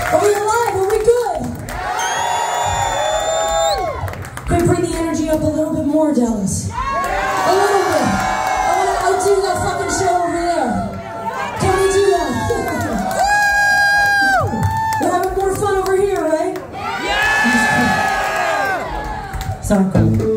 Are we alive? Are we good? Can we bring the energy up a little bit more, Dallas? A little bit. I want to outdo that fucking show over there. Can we do that? We're having more fun over here, right? Yeah! Sorry.